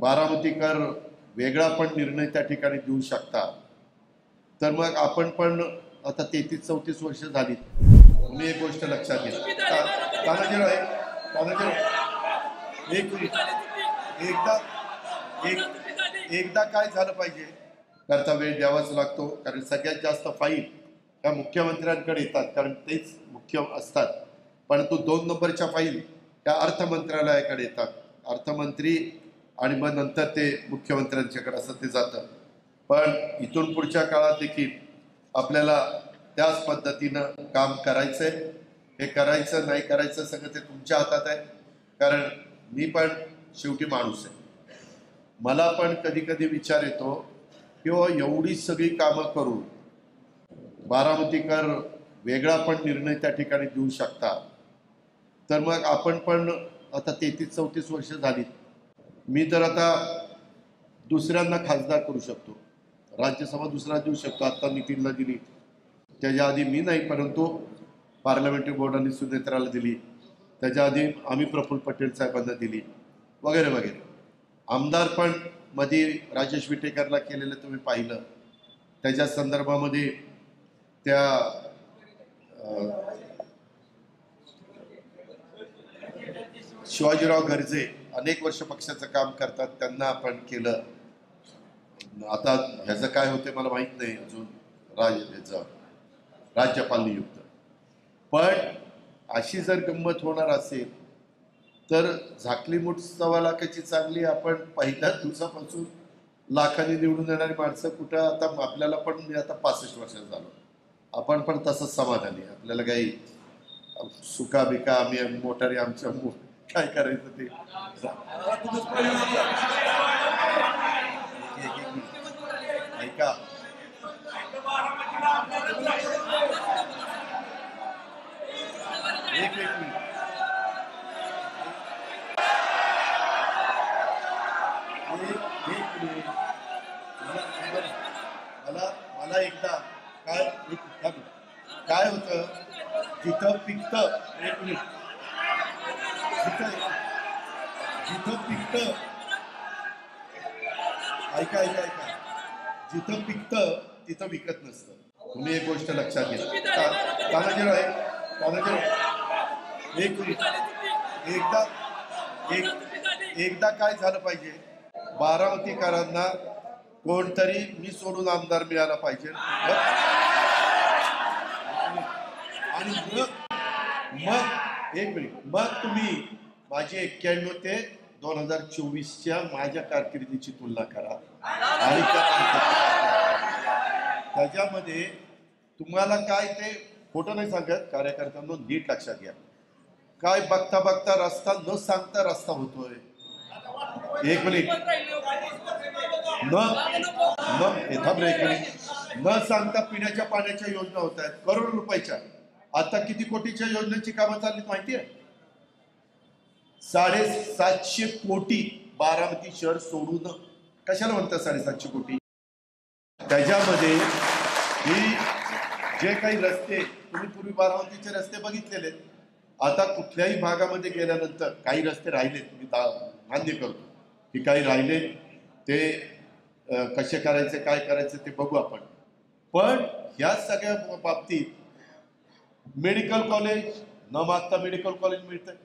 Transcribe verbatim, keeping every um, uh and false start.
बारामतीकर वेगळा पण निर्णय त्या ठिकाणी देऊ शकता, तर मग आपण पण आता तेहतीस चौतीस वर्ष झाली. तुम्ही एक गोष्ट लक्षात घ्या. तानाजीराव आहे तानाजीराव एक मिनिट. एकदा एक एकदा काय झालं पाहिजे, करता वेळ द्यावाच लागतो, कारण सगळ्यात जास्त फाईल त्या मुख्यमंत्र्यांकडे येतात, कारण तेच मुख्य असतात. परंतु दोन नंबरच्या फाईल त्या अर्थ मंत्रालयाकडे येतात. अर्थमंत्री आणि मग नंतर ते मुख्यमंत्र्यांच्याकडे असं ते जातं. पण इथून पुढच्या काळात देखील आपल्याला त्याच पद्धतीनं काम करायचंय. हे करायचं नाही करायचं सगळं ते तुमच्या हातात आहे, कारण मी पण शेवटी माणूस आहे. मला पण कधी कधी विचार येतो की हो, एवढी सगळी कामं करून बारामतीकर वेगळा पण निर्णय त्या ठिकाणी देऊ शकता, तर मग आपण पण आता तेहतीस चौतीस वर्ष झाली. मी तर आता दुसऱ्यांना खासदार करू शकतो, राज्यसभा दुसरा देऊ शकतो. आत्ता नितीनला दिली, त्याच्या आधी मी नाही, परंतु पार्लमेंटरी बोर्डाने सुनेत्राला दिली, त्याच्या आधी आम्ही प्रफुल्ल पटेल साहेबांना दिली, वगैरे वगैरे. आमदार पण मध्ये राजेश विटेकरला केलेलं तुम्ही पाहिलं. त्याच्या संदर्भामध्ये त्या शिवाजीराव गर्जे अनेक वर्ष पक्षाचं काम करतात, त्यांना आपण केलं. आता ह्याचं काय होते मला माहीत नाही अजून, राज ह्याचं राज्यपाल नियुक्त. पण अशी जर गंमत होणार असेल तर झाकली मूठ सव्वा लाखाची चांगली, आपण पहिल्याच दिवसापासून लाखांनी निवडून येणारी माणसं कुठं. आता आपल्याला पण, मी आता पासष्ट वर्षाचा झालो, आपण पण तसंच समाधानी. आपल्याला काही सुका बिका आम्ही मोटारी आमच्या काय करायचं ते ऐका. एक एक मिनिट. मला मला एकदा काय काय होतं, जिथं पिकतं, एक मिनिट, जिथं जिथं पिकतं ऐका ऐका ऐका जिथं पिकतं तिथं विकत नसतं. तुम्ही एक गोष्ट लक्षात घ्या. तानाजीराव आहे तानाजीराव एक मिनिट. एकदा एक एकदा काय झालं पाहिजे, बारामतीकरांना कोणतरी मी सोडून आमदार मिळाला पाहिजे, आणि मग मग एक मिनिट मग तुम्ही माझे एक्क्याण्णव ते दोन हजार चोवीसच्या माझ्या कारकिर्दीची तुलना करा, आणि त्याच्यामध्ये तुम्हाला काय ते खोटं नाही सांगत, कार्यकर्त्यांना नीट लक्षात घ्या. काय बघता बघता रस्ता न सांगता रस्ता होतोय. एक मिनिट न न सांगता पिण्याच्या पाण्याच्या योजना होत आहेत करोड रुपयाच्या. आता किती कोटीच्या योजनेची कामं चालली माहिती आहे? साडेसातशे कोटी बारामती शहर सोडून. कशाला म्हणतात साडेसातशे कोटी? त्याच्यामध्ये ही जे काही रस्ते तुम्ही पूर्वी बारामतीचे रस्ते बघितलेले, आता कुठल्याही भागामध्ये गेल्यानंतर काही रस्ते राहिलेत, मी मान्य करतो की काही राहिले, ते कसे करायचे काय करायचे ते बघू आपण. पण ह्या सगळ्या बाबतीत मेडिकल कॉलेज न मागता मेडिकल कॉलेज मिळतं.